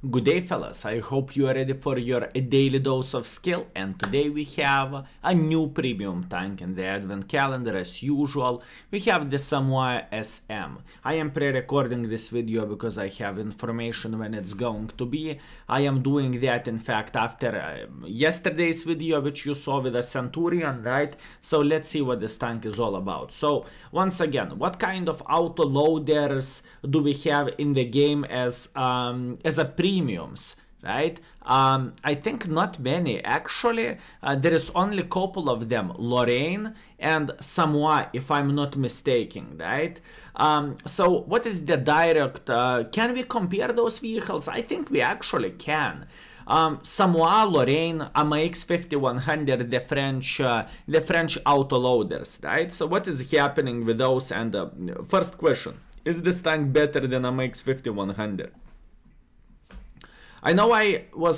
Good day, fellas. I hope you are ready for your daily dose of skill, and today we have a new premium tank in the advent calendar. As usual, we have the Somua SM. I am pre-recording this video because I have information when it's going to be. I am doing that, in fact, after yesterday's video, which you saw with a Centurion, right? So let's see what this tank is all about. So once again, what kind of auto loaders do we have in the game as a premiums, right? I think not many actually. There is only a couple of them, Lorraine and Somua, if I'm not mistaken, right? So what is the direct, can we compare those vehicles? I think we actually can. Somua, Lorraine, AMX 5100, the French autoloaders, right? So what is happening with those? And first question, is this tank better than AMX 5100? I know I was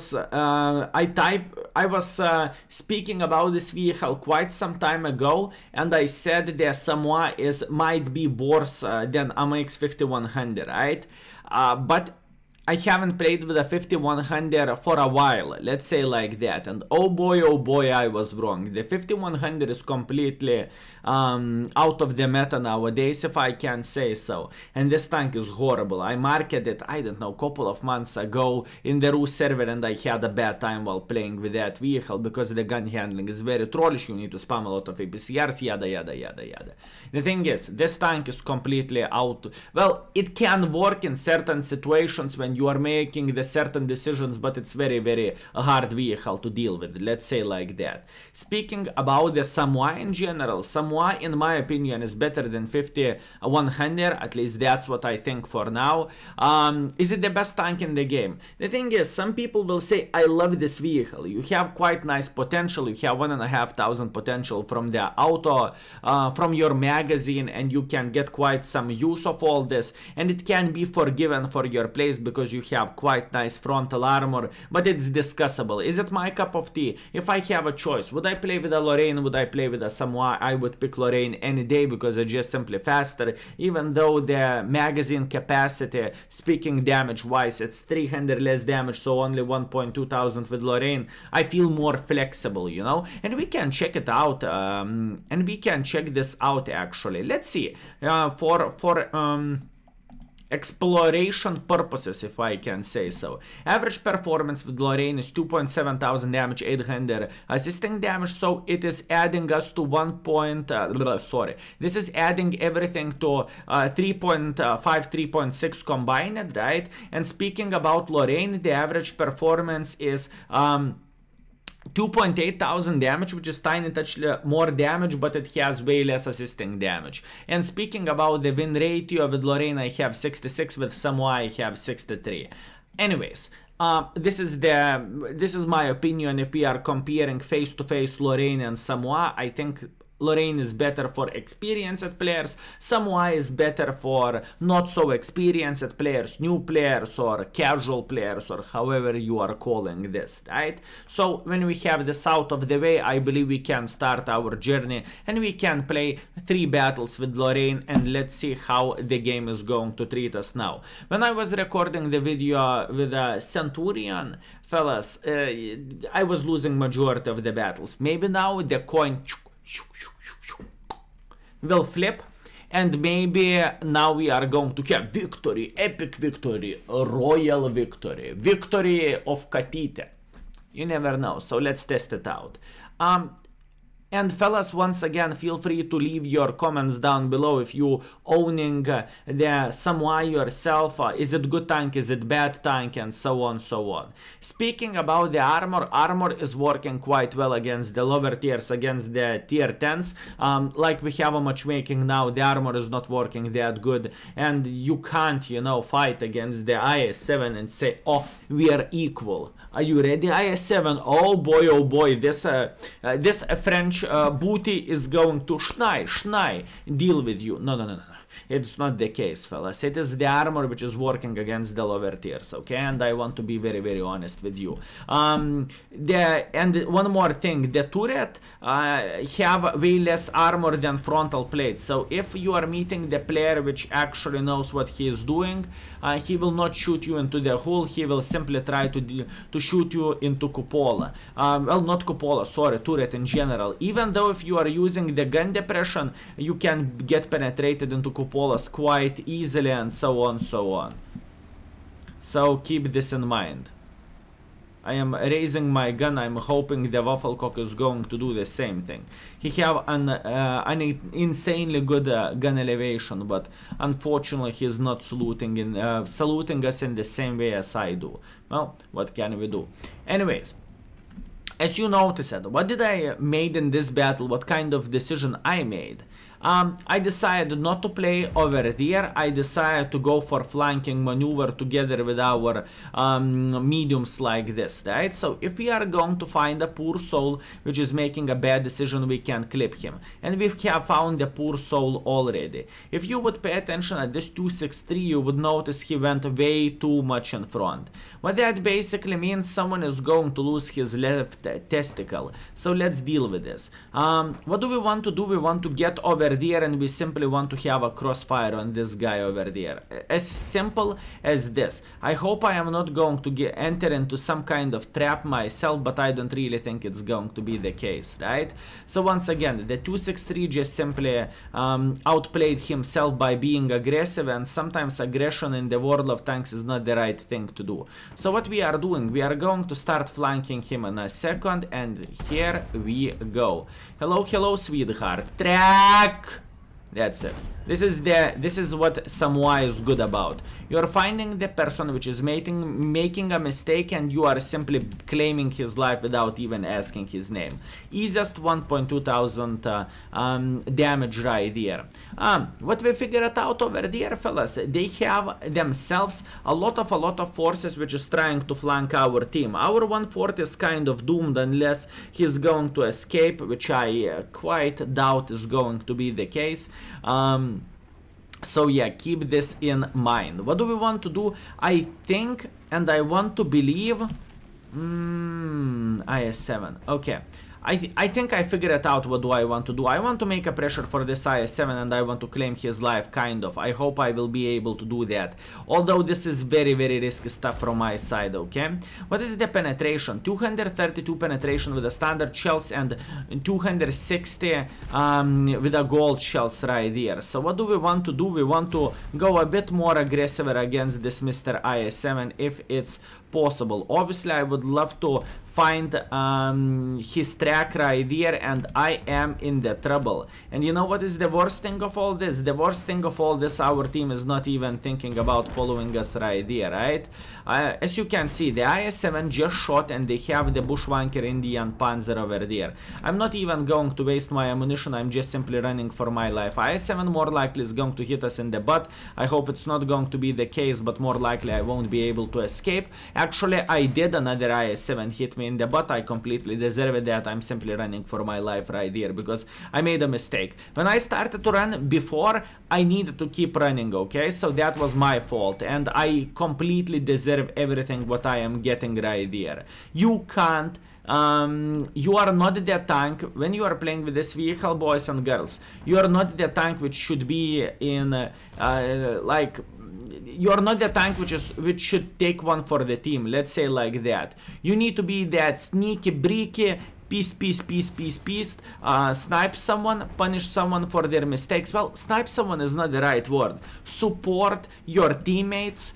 speaking about this vehicle quite some time ago, and I said that Somua might be worse than AMX 5100, right? But I haven't played with a 5100 for a while, let's say like that, and oh boy, I was wrong. The 5100 is completely out of the meta nowadays, if I can say so, and this tank is horrible. I marketed it, I don't know, a couple of months ago in the Rus server, and I had a bad time while playing with that vehicle because the gun handling is very trollish. You need to spam a lot of APCRs, yada yada yada yada. The thing is, this tank is completely out. Well, it can work in certain situations when you are making the certain decisions, but it's very hard vehicle to deal with, let's say like that. Speaking about the Somua in general, Somua in my opinion is better than 5100, at least that's what I think for now. Is it the best tank in the game? The thing is, some people will say, I love this vehicle, you have quite nice potential, you have 1500 potential from the auto, from your magazine, and you can get quite some use of all this, and it can be forgiven for your place because you have quite nice frontal armor, but it's discussable. Is it my cup of tea? If I have a choice, would I play with a Lorraine, would I play with a Somua? I would pick Lorraine any day because it's just simply faster, even though the magazine capacity, speaking damage wise, it's 300 less damage, so only 1,200 with Lorraine. I feel more flexible, you know, and we can check it out, and we can check this out actually. Let's see, for exploration purposes, if I can say so. Average performance with Lorraine is 2,700 damage, 800 assisting damage, so it is adding us to this is adding everything to 3.5, 3.6 combined, right? And speaking about Lorraine, the average performance is 2,800 damage, which is tiny touch more damage, but it has way less assisting damage. And speaking about the win ratio, with Lorraine I have 66, with Somua I have 63. Anyways, this is my opinion. If we are comparing face to face Lorraine and Somua, I think Lorraine is better for experienced players, Somua is better for not so experienced players, new players or casual players, or however you are calling this, right? So when we have this out of the way, I believe we can start our journey and we can play 3 battles with Lorraine, and let's see how the game is going to treat us now. When I was recording the video with a Centurion, fellas, I was losing majority of the battles. Maybe now the coin will flip, and maybe now we are going to have victory, epic victory, royal victory, victory of Katite. You never know, so let's test it out. And fellas, once again, feel free to leave your comments down below if you owning the Somua yourself. Is it good tank, is it bad tank, and so on, so on. Speaking about the armor, armor is working quite well against the lower tiers, against the tier 10s. Like we have a matchmaking now, the armor is not working that good, and you can't, you know, fight against the IS-7 and say, oh, we are equal. Are you ready, IS-7? Oh boy, this French booty is going to Schnei, deal with you. No. It's not the case, fellas. It is the armor which is working against the lower tiers, okay? And I want to be very, very honest with you. And one more thing, the turret have way less armor than frontal plates. So if you are meeting the player which actually knows what he is doing, he will not shoot you into the hull. He will simply try to shoot you into cupola. Well, not cupola, sorry, turret in general. Even though if you are using the gun depression, you can get penetrated into cupolas quite easily, and so on, so on. So keep this in mind. I am raising my gun. I'm hoping the Wafflecock is going to do the same thing. He have an insanely good gun elevation, but unfortunately he's not saluting us in the same way as I do. Well, what can we do? Anyways, as you noticed, what did I made in this battle? What kind of decision I made? I decided not to play over there. I decided to go for flanking maneuver together with our mediums like this, right? So if we are going to find a poor soul which is making a bad decision, we can clip him. And we have found the poor soul already. If you would pay attention at this 263, you would notice he went way too much in front. What that basically means, someone is going to lose his left testicle. So let's deal with this. What do we want to do? We want to get over there, and we simply want to have a crossfire on this guy over there. As simple as this. I hope I am not going to enter into some kind of trap myself, but I don't really think it's going to be the case, right? So once again, the 263 just simply outplayed himself by being aggressive, and sometimes aggression in the world of tanks is not the right thing to do. So what we are doing, we are going to start flanking him in a second, and here we go. Hello, hello, sweetheart. Track! That's it. This is what Somua is good about. You're finding the person which is making a mistake, and you are simply claiming his life without even asking his name. Easiest 1.2 thousand damage right there. What we figured out over there, fellas, they have themselves a lot of forces which is trying to flank our team. Our 1/4 is kind of doomed unless he's going to escape, which I quite doubt is going to be the case. So yeah, keep this in mind. What do we want to do? I think, and I want to believe, IS-7. Okay. I think I figured it out. What do I want to do? I want to make a pressure for this IS-7, and I want to claim his life, kind of. I hope I will be able to do that. Although this is very, very risky stuff from my side, okay? What is the penetration? 232 penetration with the standard shells and 260 with the gold shells right there. So what do we want to do? We want to go a bit more aggressive against this Mr. IS-7 if it's possible. Obviously, I would love to find his track right there, and I am in the trouble. And you know what is the worst thing of all this? The worst thing of all this, our team is not even thinking about following us right there, right? As you can see, the IS-7 just shot, and they have the Bushwanker Indian Panzer over there. I'm not even going to waste my ammunition. I'm just simply running for my life. IS-7 more likely is going to hit us in the butt. I hope it's not going to be the case, but more likely I won't be able to escape. Actually, I did another IS-7 hit me in the butt. I completely deserved that. I'm simply running for my life right there because I made a mistake. When I started to run before, I needed to keep running, okay? So that was my fault, and I completely deserve everything what I am getting right there. You can't you are not the tank when you are playing with this vehicle, boys and girls. You are not the tank which should be in like, you are not the tank which should take one for the team, let's say like that. You need to be that sneaky, breaky, peace, snipe someone, punish someone for their mistakes. Well, snipe someone is not the right word. Support your teammates.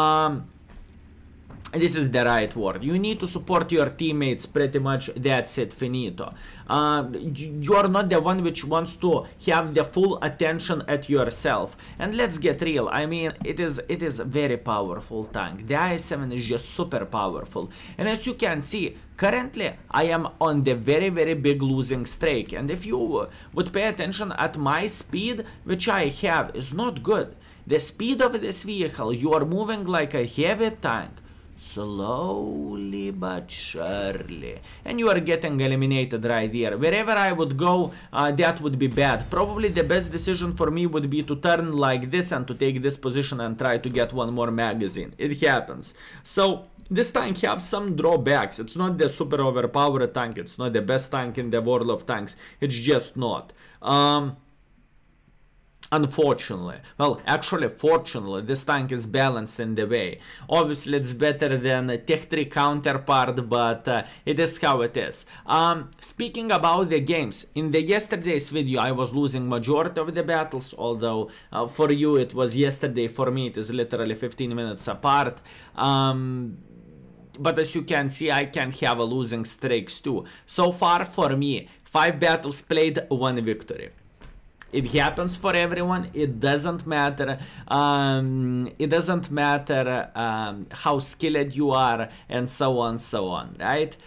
This is the right word. You need to support your teammates, pretty much. That's it, finito. You are not the one which wants to have the full attention at yourself. And let's get real. I mean, it is a very powerful tank. The IS-7 is just super powerful. And as you can see, currently I am on the very, very big losing streak. And if you would pay attention at my speed, which I have, is not good. The speed of this vehicle, you are moving like a heavy tank. slowly but surely, and you are getting eliminated right here. Wherever I would go, that would be bad. Probably the best decision for me would be to turn like this and to take this position and try to get one more magazine. It happens. So this tank has some drawbacks. It's not the super overpowered tank, it's not the best tank in the world of tanks, it's just not. Unfortunately, well, actually, fortunately, this tank is balanced in the way. Obviously, it's better than a Tech 3 counterpart, but it is how it is. Speaking about the games, in the yesterday's video, I was losing majority of the battles, although for you it was yesterday, for me it is literally 15 minutes apart. But as you can see, I can have a losing streaks too. So far for me, 5 battles played, 1 victory. It happens for everyone. It doesn't matter. It doesn't matter how skilled you are, and so on, right?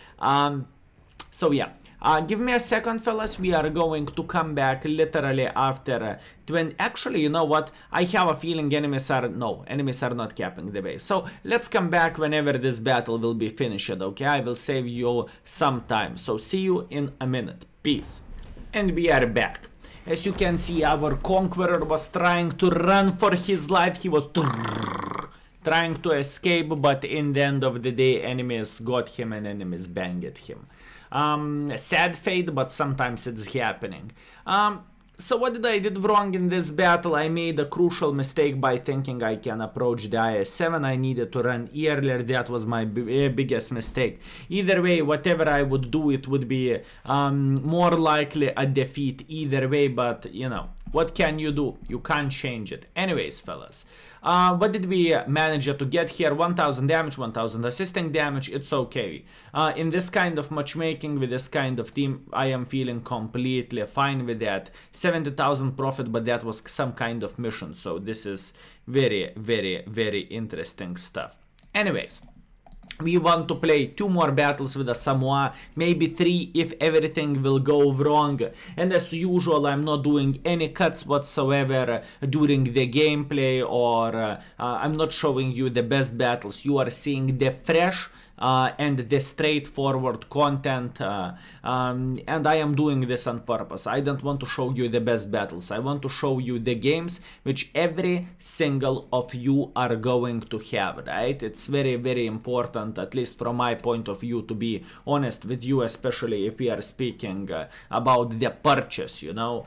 So yeah. Give me a second, fellas. We are going to come back literally after 20. Actually, you know what? I have a feeling enemies are not capping the base. So let's come back whenever this battle will be finished, okay? I will save you some time. So see you in a minute. Peace. And we are back. As you can see, our conqueror was trying to run for his life. He was trying to escape, but in the end of the day, enemies got him and enemies banged him. Sad fate, but sometimes it's happening. So what did I did wrong in this battle? I made a crucial mistake by thinking I can approach the IS-7. I needed to run earlier. That was my biggest mistake. Either way, whatever I would do, it would be more likely a defeat either way, but you know, what can you do? You can't change it. Anyways, fellas, what did we manage to get here? 1000 damage, 1000 assisting damage. It's okay. In this kind of matchmaking with this kind of team, I am feeling completely fine with that. 70,000 profit, but that was some kind of mission, so this is very, very, very interesting stuff. Anyways, we want to play 2 more battles with a Somua, maybe 3 if everything will go wrong. And as usual, I'm not doing any cuts whatsoever during the gameplay, or I'm not showing you the best battles. You are seeing the fresh and the straightforward content, and I am doing this on purpose. I don't want to show you the best battles. I want to show you the games which every single of you are going to have, right? It's very, very important, at least from my point of view, to be honest with you, especially if we are speaking about the purchase, you know,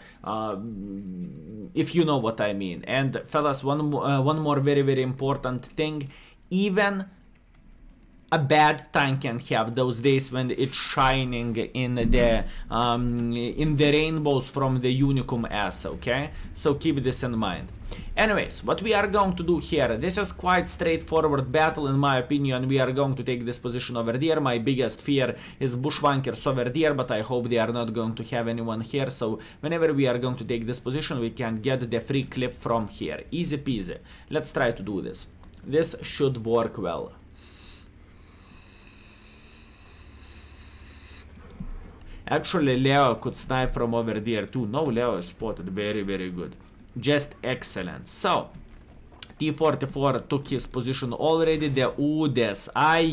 if you know what I mean. And fellas, one more very, very important thing. Even a bad tank can have those days when it's shining in the rainbows from the Unicum S, okay? So keep this in mind. Anyways, what we are going to do here, this is quite straightforward battle in my opinion. We are going to take this position over there. My biggest fear is bushwankers over there, but I hope they are not going to have anyone here. So whenever we are going to take this position, we can get the free clip from here. Easy peasy. Let's try to do this. This should work well. Actually, Leo could snipe from over there too. No, Leo is spotted. Very, very good. Just excellent. So, T-44 took his position already. The Udes.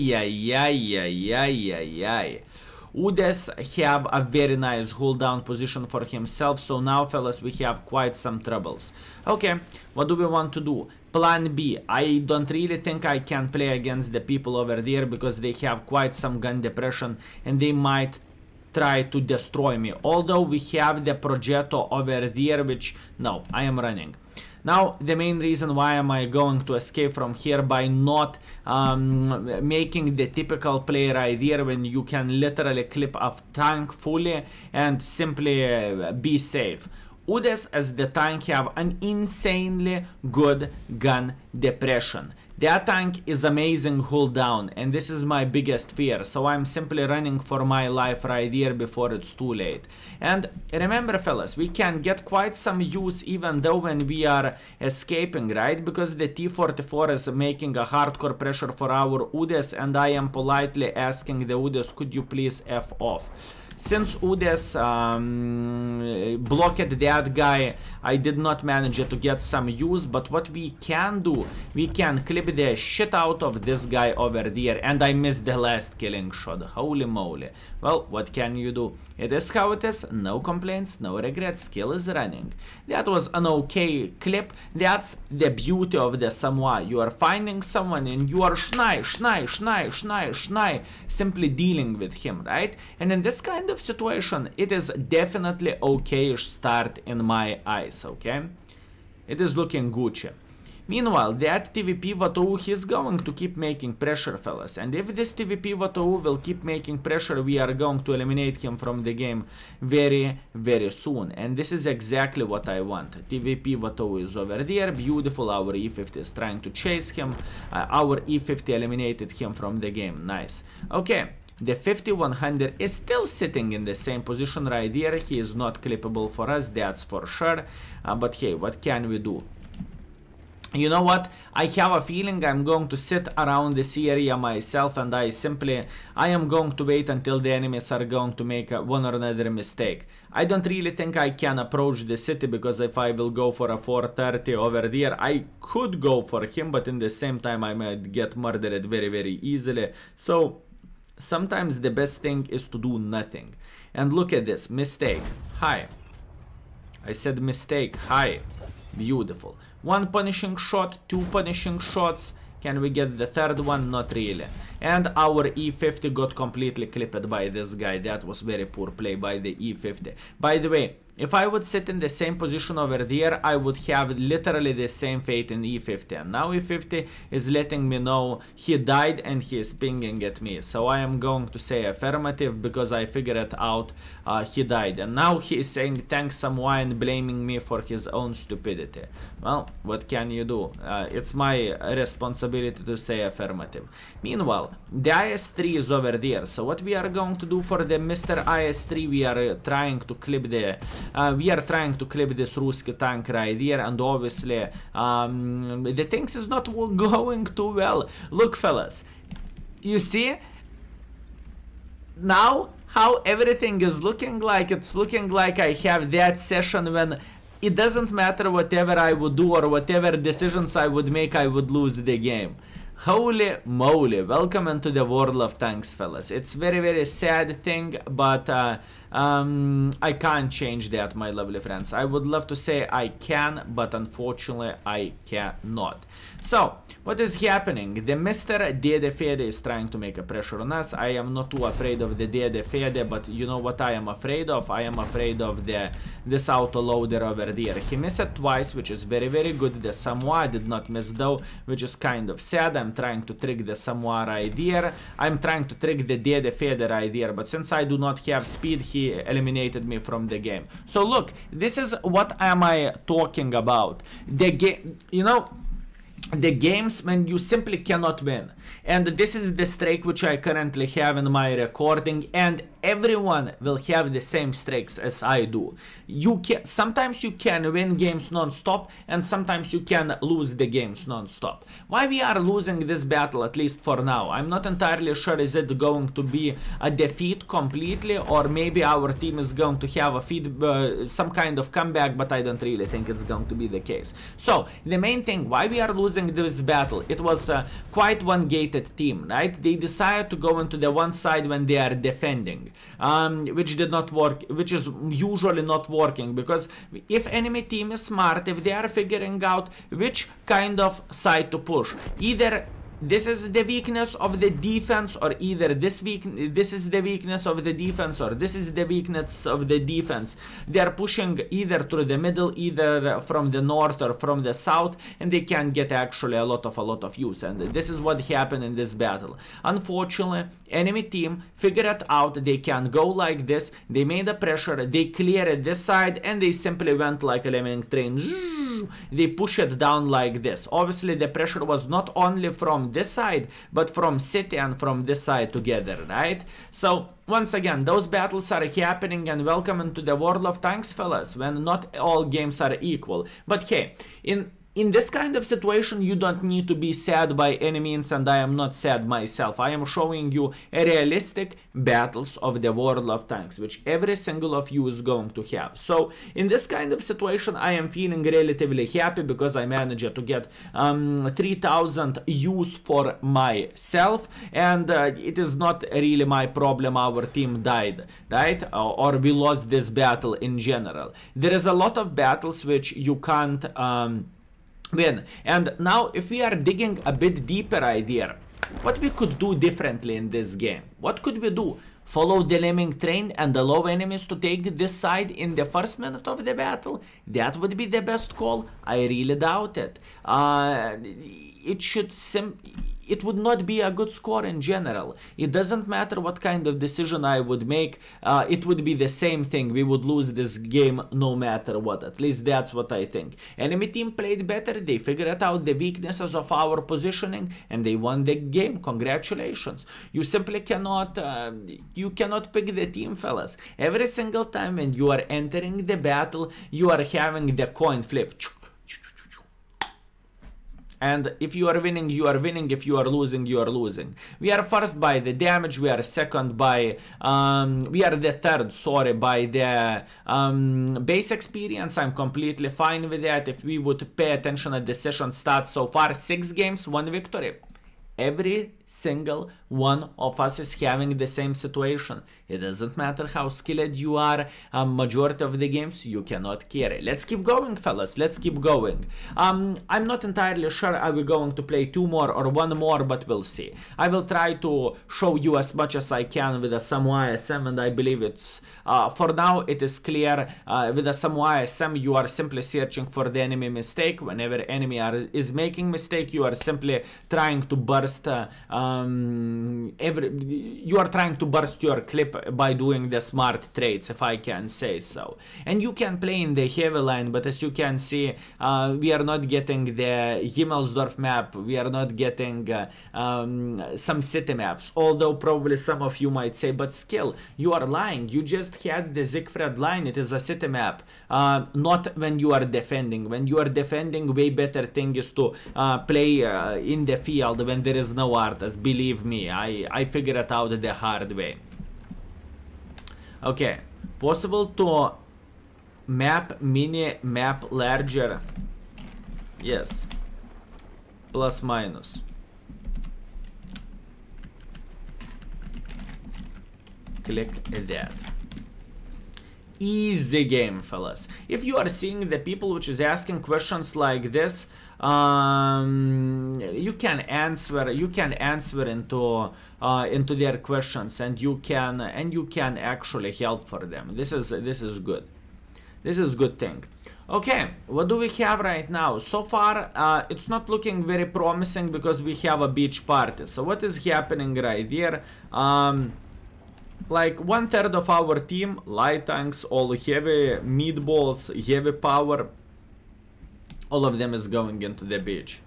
Udes have a very nice hold down position for himself. So now, fellas, we have quite some troubles. Okay, what do we want to do? Plan B. I don't really think I can play against the people over there because they have quite some gun depression and they might try to destroy me, although we have the Progetto over there, which no, I am running. Now the main reason why am I going to escape from here by not making the typical play right here, when you can literally clip a tank fully and simply be safe. Udes as the tank have an insanely good gun depression. That tank is amazing hold down, and this is my biggest fear, so I'm simply running for my life right here before it's too late. And remember, fellas, we can get quite some use even though when we are escaping, right? Because the T-44 is making a hardcore pressure for our Udes, and I am politely asking the Udes, could you please F off? Since Udes blocked that guy, I did not manage to get some use, but what we can do, we can clip the shit out of this guy over there, and I missed the last killing shot. Holy moly. Well, what can you do? It is how it is, no complaints, no regrets, skill is running. That was an okay clip. That's the beauty of the Somua. You are finding someone and you are schnai, simply dealing with him, right? And in this kind of situation, it is definitely okay-ish start in my eyes, okay? It is looking Gucci. Meanwhile, that TVP Vatou, he's going to keep making pressure, fellas. And if this TVP Vatou will keep making pressure, we are going to eliminate him from the game very, very soon. And this is exactly what I want. TVP Vatou is over there, beautiful. Our E50 is trying to chase him. Our E50 eliminated him from the game, nice. Okay. The 5100 is still sitting in the same position right here. He is not clippable for us, that's for sure. But hey, what can we do? You know what? I have a feeling I'm going to sit around this area myself, and I am going to wait until the enemies are going to make one or another mistake. I don't really think I can approach the city, because if I will go for a 430 over there, I could go for him, but in the same time I might get murdered very, very easily. So sometimes the best thing is to do nothing. And look at this, mistake, hi. I said mistake, hi, beautiful. One punishing shot, two punishing shots. Can we get the third one? Not really. And our E50 got completely clipped by this guy. That was very poor play by the E50. By the way, if I would sit in the same position over there, I would have literally the same fate in E50. And now E50 is letting me know he died and he is pinging at me. So I am going to say affirmative, because I figured it out, he died. And now he is saying thanks Somua and blaming me for his own stupidity. Well, what can you do? It's my responsibility to say affirmative. Meanwhile, the IS-3 is over there. So what we are going to do for the Mr. IS-3, we are trying to clip the... this Ruski tank right here, and obviously the things is not going too well. Look, fellas, you see now how everything is looking like? It's looking like I have that session when it doesn't matter whatever I would do or whatever decisions I would make, I would lose the game. Holy moly, welcome into the world of tanks, fellas. It's very, very sad thing, but I can't change that, my lovely friends. I would love to say I can, but unfortunately I cannot. So, what is happening? The Mr. Dede Fede is trying to make a pressure on us. I am not too afraid of the Dede Fede, but you know what I am afraid of? I am afraid of this auto-loader over there. He missed it twice, which is very, very good. The Somua did not miss though, which is kind of sad. I'm trying to trick the Somua right here. I'm trying to trick the Dede Fede right here, but since I do not have speed, he eliminated me from the game. So look, this is what am I talking about. The game, you know, the games when you simply cannot win. And this is the streak which I currently have in my recording, and everyone will have the same streaks as I do. Sometimes you can win games non-stop, and sometimes you can lose the games non-stop. Why we are losing this battle, at least for now? I'm not entirely sure. Is it going to be a defeat completely, or maybe our team is going to have a some kind of comeback, but I don't really think it's going to be the case. So the main thing why we are losing this battle, it was quite one gated team, right? They decided to go into the one side when they are defending, which did not work, which is usually not working, because if enemy team is smart, if they are figuring out which kind of side to push, either this is the weakness of the defense, or either this is the weakness of the defense, or this is the weakness of the defense. They are pushing either through the middle, either from the north or from the south, and they can get actually a lot of use. And this is what happened in this battle. Unfortunately, enemy team figured it out. They can go like this. They made a pressure. They cleared this side, and they simply went like a lemming train. They push it down like this. Obviously, the pressure was not only from this side, but from city and from this side together, right? So once again, those battles are happening, and welcome into the world of tanks, fellas, when not all games are equal. But hey, in in this kind of situation, you don't need to be sad by any means, and I am not sad myself. I am showing you a realistic battles of the World of Tanks, which every single of you is going to have. So in this kind of situation, I am feeling relatively happy because I managed to get 3000 use for myself, and it is not really my problem our team died, right? Or we lost this battle in general. There is a lot of battles which you can't win. And now if we are digging a bit deeper idea, what we could do differently in this game? What could we do? Follow the lemming train and allow enemies to take this side in the first minute of the battle? That would be the best call? I really doubt it. It would not be a good score in general. It doesn't matter what kind of decision I would make, it would be the same thing. We would lose this game no matter what. At least that's what I think. Enemy team played better, they figured out the weaknesses of our positioning, and they won the game. Congratulations. You simply cannot, you cannot pick the team, fellas. Every single time when you are entering the battle, you are having the coin flip. And if you are winning, you are winning. If you are losing, you are losing. We are first by the damage. We are second by, we are the third, sorry, by the base experience. I'm completely fine with that. If we would pay attention at the session stats so far, 6 games, 1 victory. Every single one of us is having the same situation. It doesn't matter how skilled you are, majority of the games you cannot carry. Let's keep going, fellas, let's keep going. I'm not entirely sure are we going to play 2 more or 1 more, but we'll see. I will try to show you as much as I can with the Somua SM, and I believe it's, for now it is clear. With the Somua SM you are simply searching for the enemy mistake. Whenever enemy is making mistake, you are simply trying to burst you are trying to burst your clip by doing the smart trades, if I can say so. And you can play in the heavy line, but as you can see, we are not getting the Himmelsdorf map, we are not getting some city maps, although probably some of you might say, but still, you are lying. You just had the Siegfried line, it is a city map, not when you are defending. When you are defending, way better thing is to play in the field when there is no artist. Believe me, I figured it out the hard way. Okay, possible to map mini map larger? Yes, plus minus. Click that. Easy game, fellas. If you are seeing the people which is asking questions like this, you can answer into their questions, and you can actually help for them. This is good. This is good thing. Okay, what do we have right now? So far, it's not looking very promising because we have a beach party. So what is happening right here? Like 1/3 of our team, light tanks, all heavy meatballs, heavy power, all of them is going into the beach.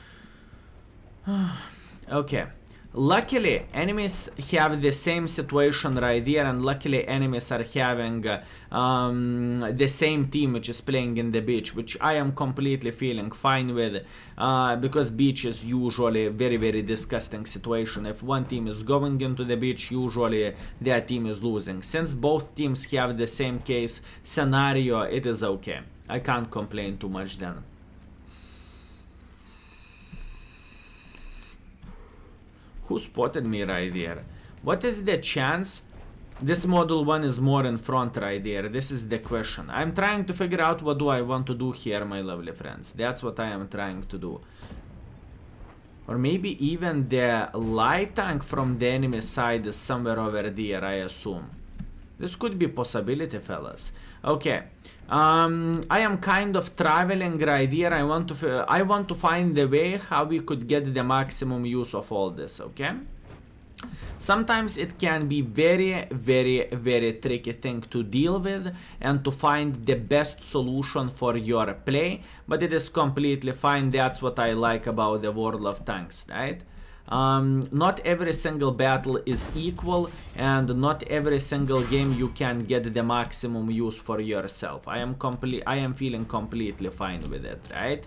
Okay. Luckily, enemies have the same situation right there, and luckily enemies are having the same team which is playing in the beach, which I am completely feeling fine with, because beach is usually very, very disgusting situation. If one team is going into the beach, usually their team is losing. Since both teams have the same case scenario, it is okay. I can't complain too much then. Who spotted me right there? What is the chance this model 1 is more in front right there? This is the question. I'm trying to figure out what do I want to do here, my lovely friends. That's what I am trying to do. Or maybe even the light tank from the enemy side is somewhere over there, I assume. This could be a possibility, fellas. Okay. I am kind of traveling right here. I want to find the way how we could get the maximum use of all this, okay? Sometimes it can be very, very, very tricky thing to deal with and to find the best solution for your play, but it is completely fine. That's what I like about the World of Tanks, right? Not every single battle is equal, and not every single game you can get the maximum use for yourself. I am feeling completely fine with it, right?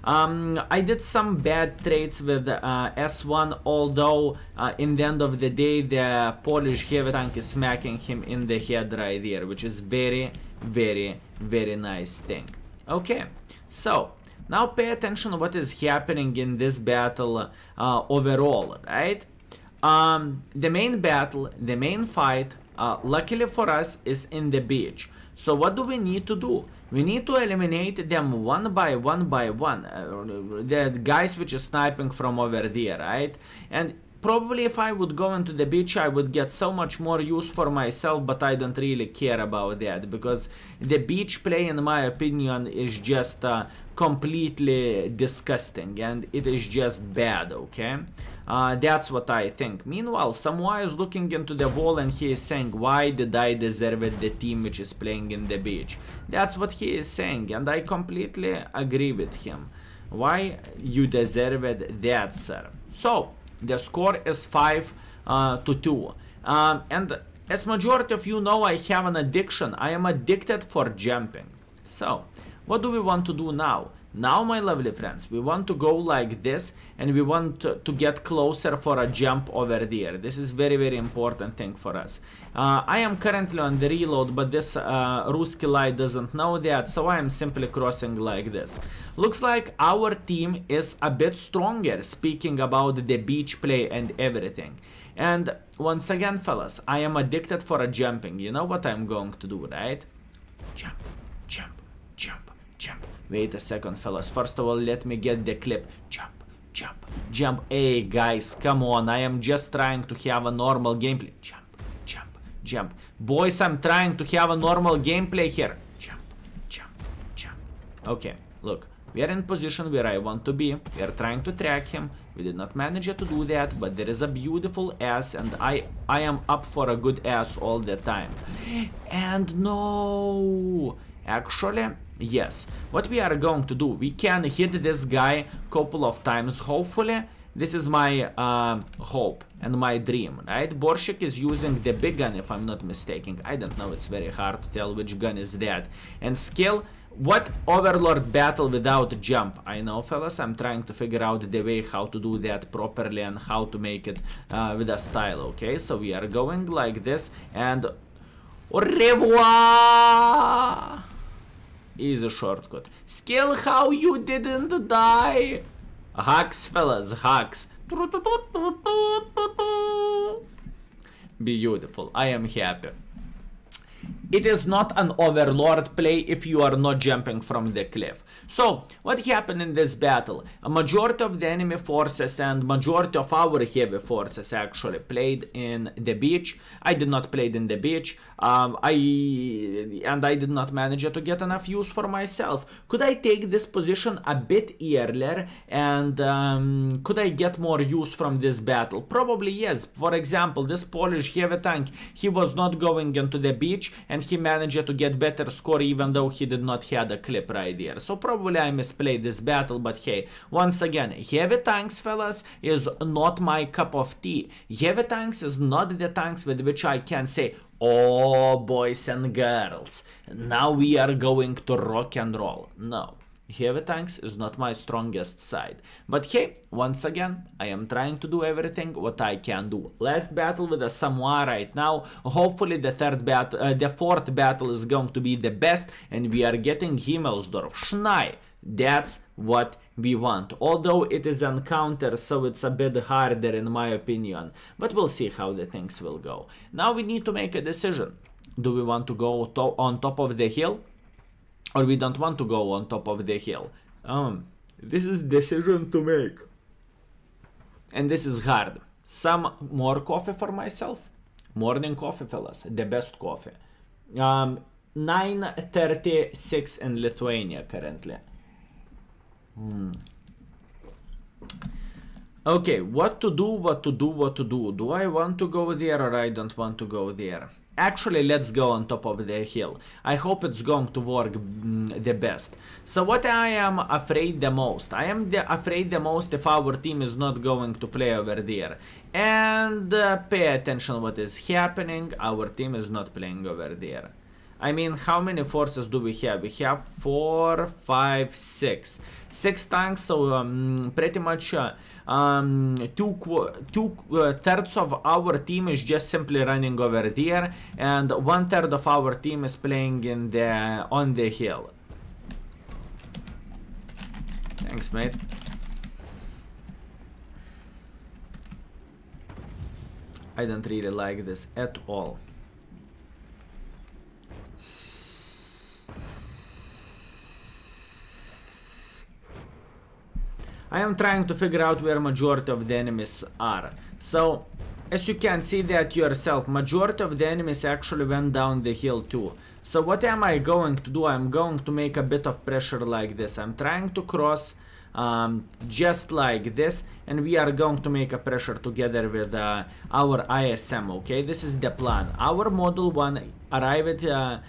I did some bad trades with S1, although in the end of the day the Polish heavy tank is smacking him in the head right there, which is very, very, very nice thing. Okay, so now pay attention to what is happening in this battle overall, right? The main battle, the main fight, luckily for us, is in the beach. So what do we need to do? We need to eliminate them one by one by one. The guys which are sniping from over there, right? And probably if I would go into the beach, I would get so much more use for myself, but I don't really care about that, because the beach play, in my opinion, is just completely disgusting, and it is just bad, okay? That's what I think. Meanwhile, Somua is looking into the wall and he is saying, why did I deserve it, the team which is playing in the beach? That's what he is saying, and I completely agree with him. Why you deserve it, that, sir? So the score is 5-2. And as majority of you know, I have an addiction. I am addicted for jumping. So what do we want to do now? Now, my lovely friends, we want to go like this, and we want to get closer for a jump over there. This is very, very important thing for us. I am currently on the reload, but this Ruski Light doesn't know that, so I am simply crossing like this. Looks like our team is a bit stronger, speaking about the beach play and everything. And once again, fellas, I am addicted for a jumping. You know what I'm going to do, right? Jump, jump, jump, jump. Wait a second, fellas. First of all, let me get the clip. Jump, jump, jump. Hey, guys, come on. I am just trying to have a normal gameplay. Jump, jump, jump. Boys, I'm trying to have a normal gameplay here. Jump, jump, jump. Okay, look. We are in position where I want to be. We are trying to track him. We did not manage to do that, but there is a beautiful ass, and I am up for a good ass all the time. And no! Actually, yes. What we are going to do, we can hit this guy a couple of times, hopefully. This is my hope and my dream, right? Borshik is using the big gun, if I'm not mistaken. I don't know, it's very hard to tell which gun is that. And skill, what Overlord battle without jump? I know, fellas, I'm trying to figure out the way how to do that properly and how to make it with a style, okay? So we are going like this, and au revoir! Easy shortcut. Skill, how you didn't die? Hacks, fellas, hacks. Beautiful. I am happy. It is not an Overlord play if you are not jumping from the cliff. So, what happened in this battle? A majority of the enemy forces and majority of our heavy forces actually played in the beach. I did not play in the beach. I did not manage to get enough use for myself. Could I take this position a bit earlier, and could I get more use from this battle? Probably yes. For example, this Polish heavy tank, he was not going into the beach, and he managed to get better score even though he did not have a clip right there. So probably I misplayed this battle, but hey, once again, heavy tanks, fellas, is not my cup of tea. Heavy tanks is not the tanks with which I can say, oh, boys and girls, now we are going to rock and roll. No. Heavy tanks is not my strongest side. But hey, once again, I am trying to do everything what I can do. Last battle with a Somua right now. Hopefully the fourth battle is going to be the best, and we are getting Himmelsdorf. Schnei. That's what we want. Although it is an counter, so it's a bit harder in my opinion. But we'll see how the things will go. Now we need to make a decision. Do we want to go on top of the hill? Or we don't want to go on top of the hill. This is decision to make. And this is hard. Some more coffee for myself. Morning coffee, fellas. The best coffee. 9:36 in Lithuania currently. Okay, what to do. Do I want to go there or I don't want to go there? Actually, let's go on top of the hill. I hope it's going to work the best. So what I am afraid the most? I am afraid the most if our team is not going to play over there. And pay attention what is happening. Our team is not playing over there. I mean, how many forces do we have? We have 4, 5, 6. 6 tanks, so pretty much two-thirds of our team is just simply running over there, and 1/3 of our team is playing on the hill. Thanks, mate. I don't really like this at all. I am trying to figure out where majority of the enemies are. So, as you can see that yourself, majority of the enemies actually went down the hill too. So what am I going to do? I'm going to make a bit of pressure like this. I'm trying to cross just like this, and we are going to make a pressure together with our ISM. Okay, this is the plan. Our model 1 arrived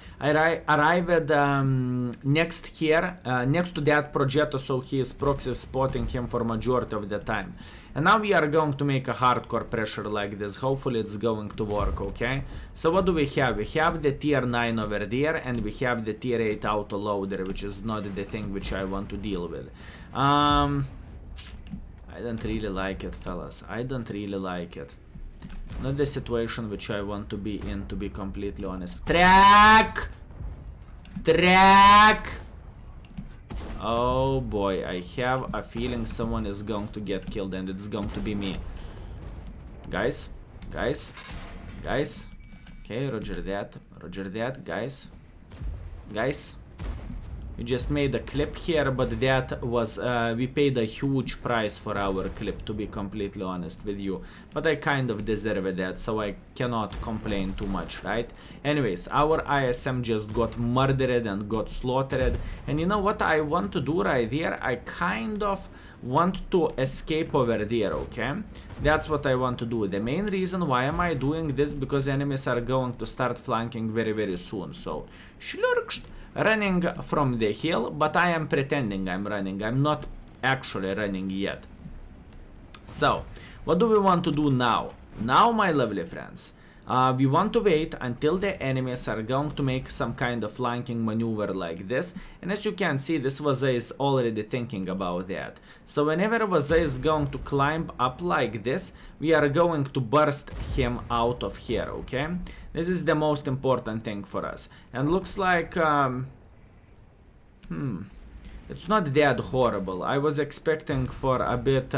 next here, next to that Progetto, so he is proxy spotting him for majority of the time. And now we are going to make a hardcore pressure like this. Hopefully it's going to work. Okay, so what do we have? We have the tier 9 over there, and we have the tier 8 auto loader, which is not the thing which I want to deal with. I don't really like it, fellas. I don't really like it. Not the situation which I want to be in, to be completely honest. Track! Track! Oh boy, I have a feeling someone is going to get killed, and it's going to be me. Guys, guys, guys. Okay, roger that, guys. Guys. We just made a clip here, but that was, we paid a huge price for our clip, to be completely honest with you. But I kind of deserve that, so I cannot complain too much, right? Anyways, our ISM just got murdered and got slaughtered. And you know what I want to do right there? I kind of want to escape over there, okay? That's what I want to do. The main reason why am I doing this, because enemies are going to start flanking very, very soon. So, running from the hill, but I am pretending I'm running. I'm not actually running yet. So, what do we want to do now? Now, my lovely friends, we want to wait until the enemies are going to make some kind of flanking maneuver like this. And as you can see, this Vaza is already thinking about that. So whenever Vaza is going to climb up like this, we are going to burst him out of here, okay? This is the most important thing for us. And looks like, it's not that horrible. I was expecting for a bit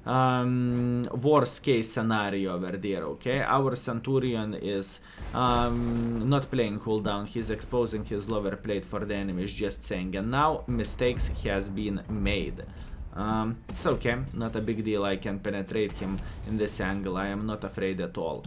worst case scenario over there, okay? Our Centurion is not playing cooldown. He's exposing his lower plate for the enemies, just saying. And now mistakes has been made. It's okay, not a big deal. I can penetrate him in this angle. I am not afraid at all.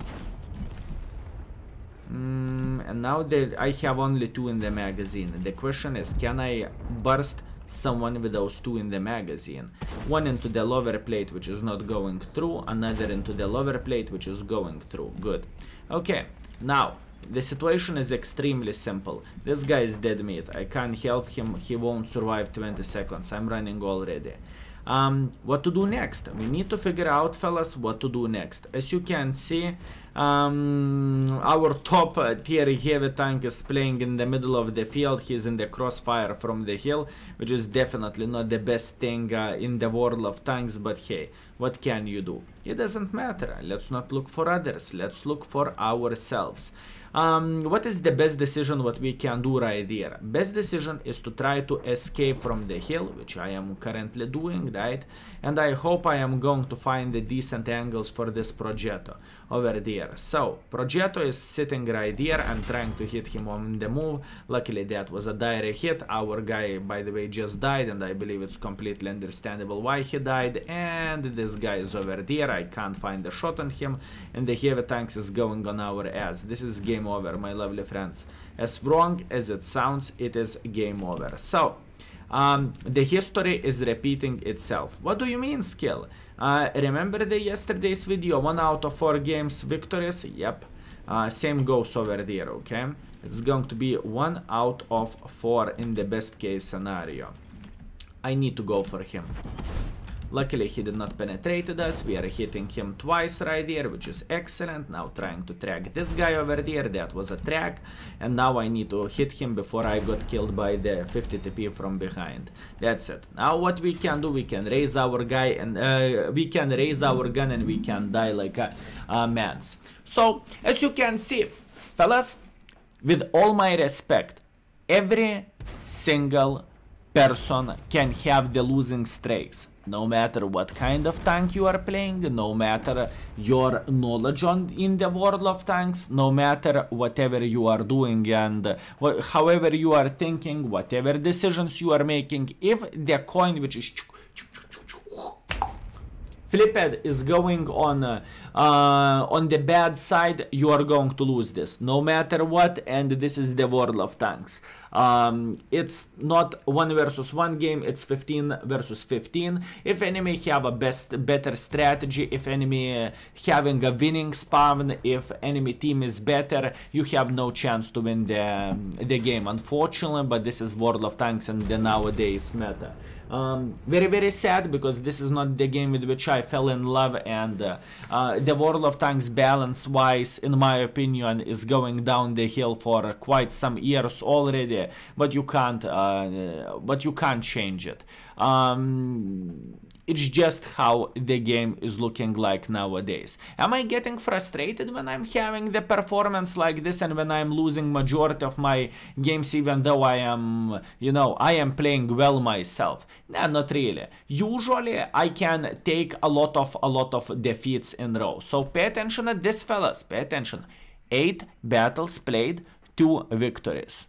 And now I have only 2 in the magazine. The question is, can I burst someone with those 2 in the magazine? One into the lower plate, which is not going through, another into the lower plate, which is going through. Good. Okay, now the situation is extremely simple. This guy is dead meat. I can't help him. He won't survive 20 seconds. I'm running already. What to do next? We need to figure out, fellas, what to do next. As you can see, our top tier heavy tank is playing in the middle of the field. He's in the crossfire from the hill, which is definitely not the best thing in the world of tanks, but hey, what can you do? It doesn't matter. Let's not look for others. Let's look for ourselves. What is the best decision what we can do right there? Best decision is to try to escape from the hill, which I am currently doing, right? And I hope I am going to find the decent angles for this Progetto over there. So, Progetto is sitting right there. I'm trying to hit him on the move. Luckily, that was a direct hit. Our guy, by the way, just died, and I believe it's completely understandable why he died. And this guy is over there. I can't find a shot on him, and the heavy tanks is going on our ass. This is game over, my lovely friends. As wrong as it sounds, it is game over. So, the history is repeating itself. What do you mean, skill? Remember the yesterday's video, 1 out of 4 games victorious? Yep. Same goes over there, okay? It's going to be 1 out of 4 in the best case scenario. I need to go for him. Luckily he did not penetrate us. We are hitting him twice right there, which is excellent. Now trying to track this guy over there. That was a track, and now I need to hit him before I got killed by the 50 TP from behind. That's it. Now what we can do, we can raise our guy, and we can raise our gun, and we can die like a mans. So as you can see, fellas, with all my respect, every single person can have the losing streaks. No matter what kind of tank you are playing, no matter your knowledge in the world of tanks, no matter whatever you are doing and however you are thinking, whatever decisions you are making, if the coin which is flipped is going on the bad side, you are going to lose this, no matter what, and this is the world of tanks. It's not 1 versus 1 game, it's 15 versus 15. If enemy have a better strategy, if enemy having a winning spawn, if enemy team is better, you have no chance to win the game, unfortunately, but this is world of tanks and the nowadays meta. Very, very sad, because this is not the game with which I fell in love, and the World of Tanks balance wise, in my opinion, is going down the hill for quite some years already, but you can't change it. It's just how the game is looking like nowadays. Am I getting frustrated when I'm having the performance like this and when I'm losing majority of my games, even though I am, you know, I am playing well myself? Nah, not really. Usually I can take a lot of defeats in a row. So pay attention at this, fellas. Pay attention. 8 battles played, 2 victories.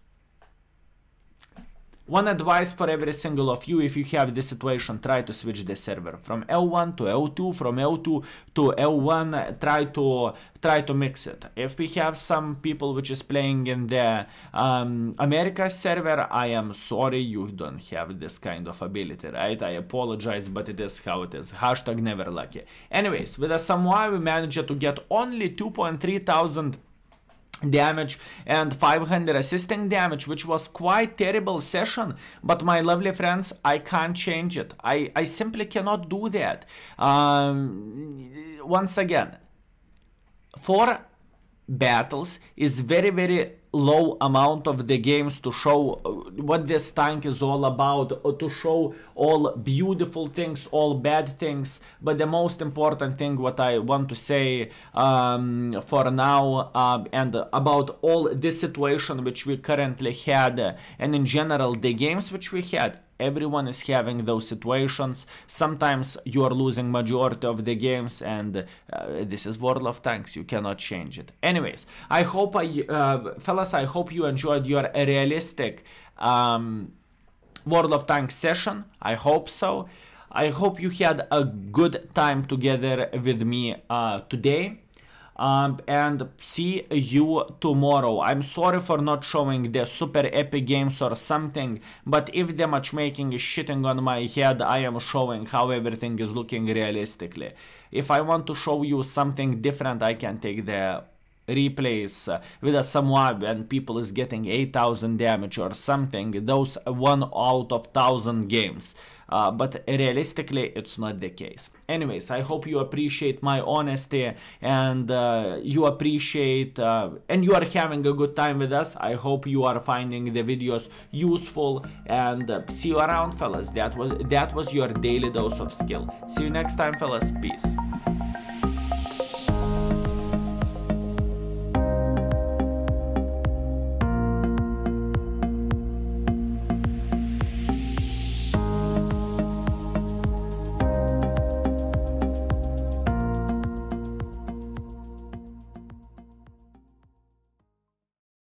One advice for every single of you: if you have this situation, try to switch the server from L1 to L2, from L2 to L1. Try to mix it. If we have some people which is playing in the America server, I am sorry, you don't have this kind of ability, right? I apologize, but it is how it is. Hashtag never lucky. Anyways, with a Somua we managed to get only 2,300 damage and 500 assisting damage, which was quite terrible session, but my lovely friends, I can't change it. I simply cannot do that. Once again, 4 battles is very, very low amount of the games to show what this tank is all about, or to show all beautiful things, all bad things. But the most important thing what I want to say for now, and about all this situation which we currently had, and in general the games which we had, everyone is having those situations. Sometimes you are losing majority of the games, and this is World of Tanks, you cannot change it. Anyways, I hope fellas, I hope you enjoyed your realistic World of Tanks session. I hope so. I hope you had a good time together with me today. And see you tomorrow. I'm sorry for not showing the super epic games or something, but if the matchmaking is shitting on my head, I am showing how everything is looking realistically. If I want to show you something different, I can take the replays with a Somua and people is getting 8,000 damage or something. Those 1 out of 1,000 games. But realistically, it's not the case. Anyways, I hope you appreciate my honesty, and you appreciate and you are having a good time with us. I hope you are finding the videos useful, and see you around, fellas. That was your daily dose of skill. See you next time, fellas. Peace.